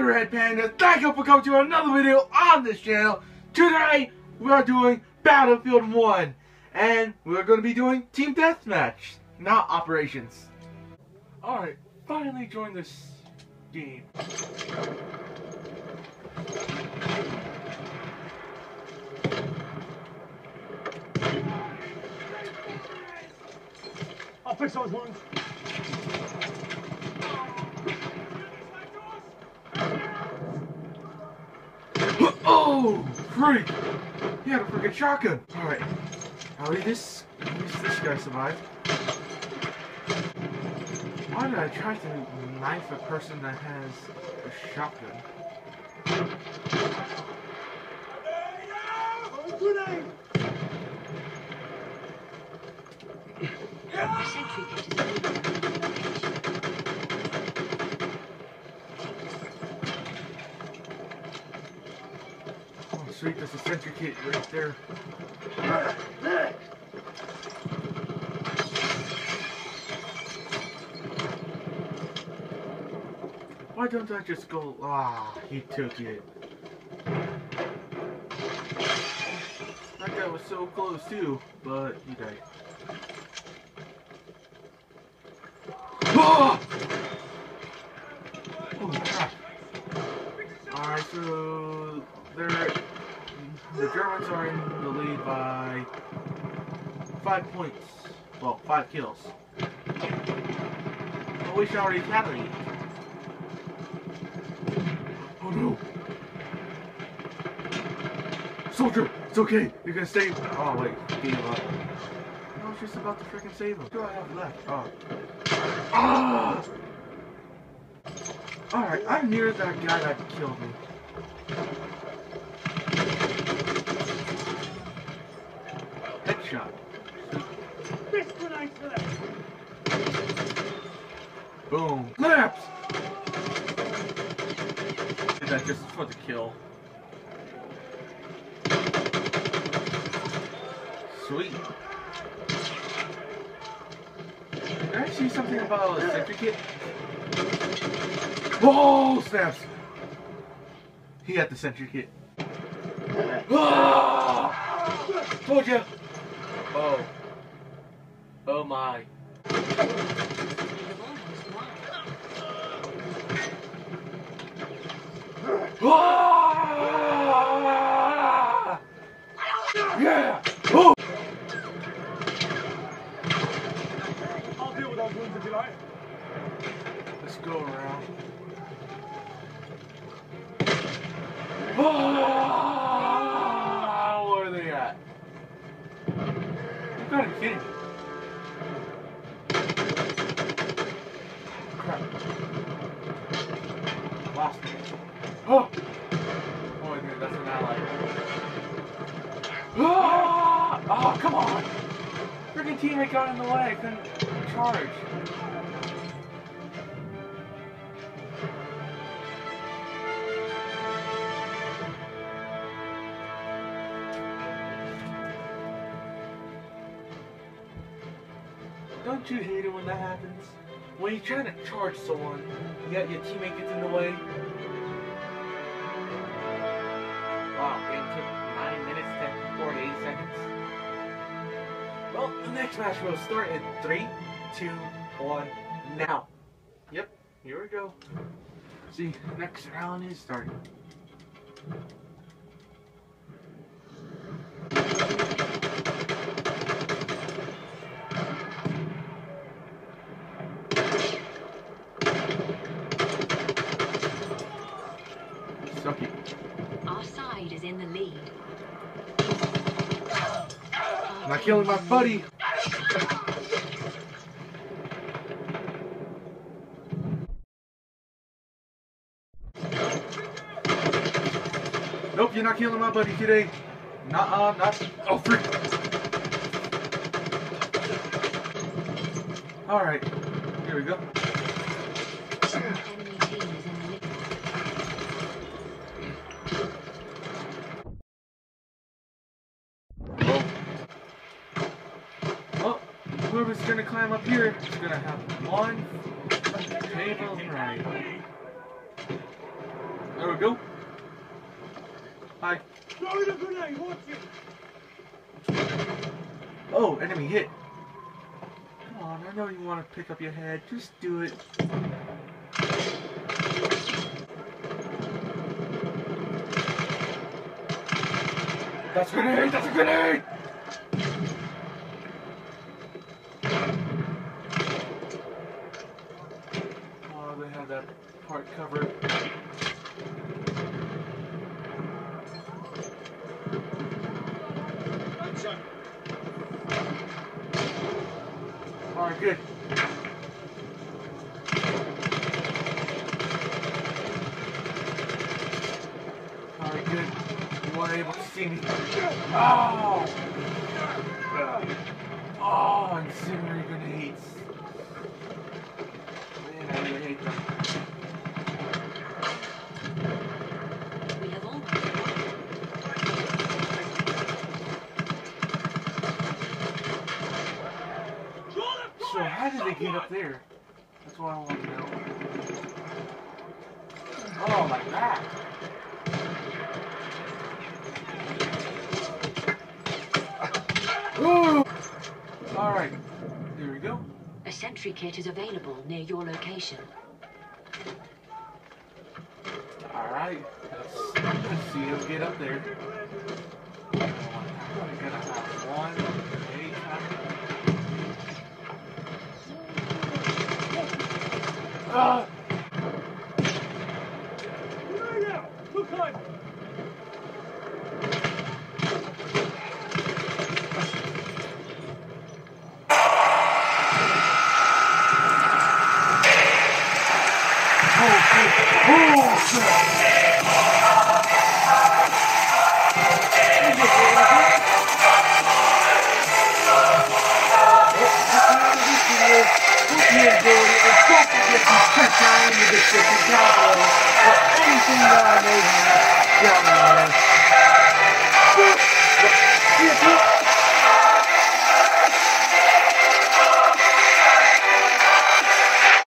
the Red Panda. Thank you for coming to another video on this channel. Today, we are doing Battlefield 1. And we're going to be doing Team Deathmatch, not Operations. Alright, finally joined this game. I'll fix those wounds. Oh, freak! He had a freaking shotgun. All right, at least this guy survived. Why did I try to knife a person that has a shotgun? Oh, sweet, there's a sentry kit right there. Why don't I just go? Ah, he took it. That guy was so close too, but he died. Ah! Holy crap. Alright, so the Germans are in the lead by 5 points. Well, 5 kills. But we should already have it. Oh no! Soldier! It's okay! You're gonna save. Oh wait, gave up. I was just about to freaking save him. What do I have left? Oh. Ah! Alright, I'm near that guy that killed me. Headshot. Boom. Laps! Did that just for the kill. Sweet. Did I see something about a sentry kit? Oh, snaps! He had the sentry kit. Oh! Told ya! Oh. Oh my. Ah! Yeah! Oh! I'll deal with those wounds if you like. Let's go around. Oh! Where are they at? You gotta be kidding me. Crap. Lost me. Oh! Oh, dude, that's an ally. Ah! Oh, come on! Freaking teammate got in the way. I couldn't charge. Don't you hate it when that happens? When you're trying to charge someone, yet your teammate gets in the way. Wow, game took 9 minutes, 48 seconds. Well, the next match will start in 3, 2, 1, now. Yep, here we go. See, next round is starting. Sucky. Our side is in the lead. Not killing my buddy. Nope, you're not killing my buddy today. Not. Oh, freak. Alright, here we go. Enemy team is in the lead. Well, whoever's gonna climb up here is gonna have one table right. There we go. Hi. Throw the grenade, watch it! Oh, enemy hit. Come on, I know you want to pick up your head. Just do it. That's a grenade! That's a grenade! Oh, they have that part covered. Alright, good. Alright, good. You weren't able to see me. Oh! Oh, incendiary grenades. Man, I really hate them. We have almost So how did they get up there? That's what I want to know. Oh, like that. Ooh! Alright, here we go. a sentry kit is available near your location. Alright, let's see him get up there. I gotta have one.